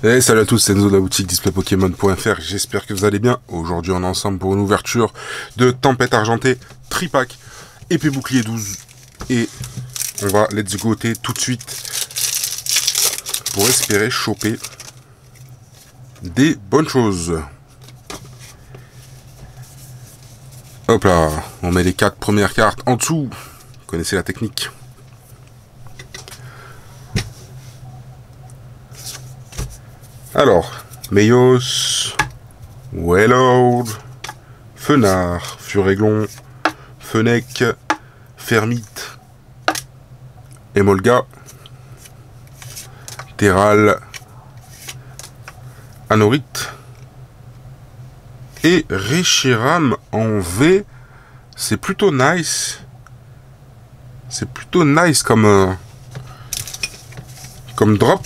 Et salut à tous, c'est Enzo de la boutique displaypokémon.fr, j'espère que vous allez bien. Aujourd'hui on est ensemble pour une ouverture de Tempête Argentée, tripack, épée bouclier 12. Et on va let's go tout de suite pour espérer choper des bonnes choses. Hop là, on met les 4 premières cartes en dessous, vous connaissez la technique. Alors, Meios, Wailord, Fenard, Furéglon, Fennec, Fermite, Emolga, Terral, Anorite et Reshiram en V. C'est plutôt nice. C'est plutôt nice comme drop.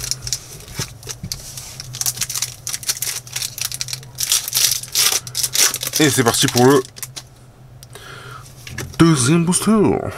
Et c'est parti pour le deuxième booster.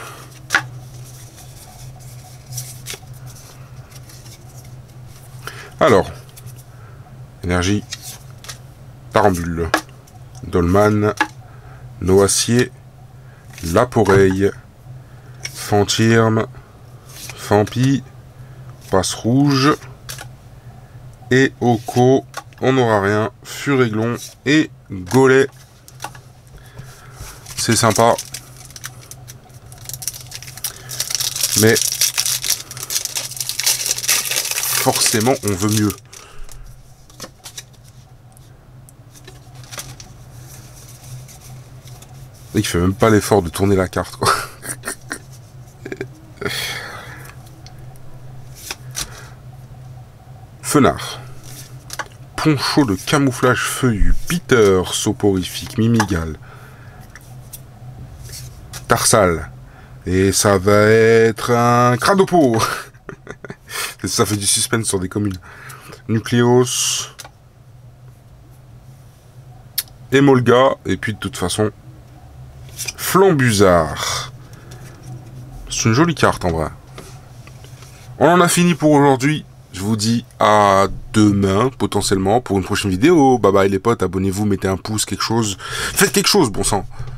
Alors, énergie, Tarambule, Dolman, Noacier, Laporeille, Fantirme, Fampi, Passe Rouge, et Oko, on n'aura rien, Furéglon et Golem. C'est sympa, mais forcément on veut mieux. Il fait même pas l'effort de tourner la carte, quoi. Fenard, Poncho de camouflage feuillu, Peter, soporifique, Mimigal, Tarsal, et ça va être un Cradopo. Ça fait du suspense sur des communes. Nucléos, Emolga, et puis de toute façon, Flambuzard. C'est une jolie carte en vrai. On en a fini pour aujourd'hui. Je vous dis à demain, potentiellement, pour une prochaine vidéo. Bye bye les potes, abonnez-vous, mettez un pouce, quelque chose. Faites quelque chose, bon sang.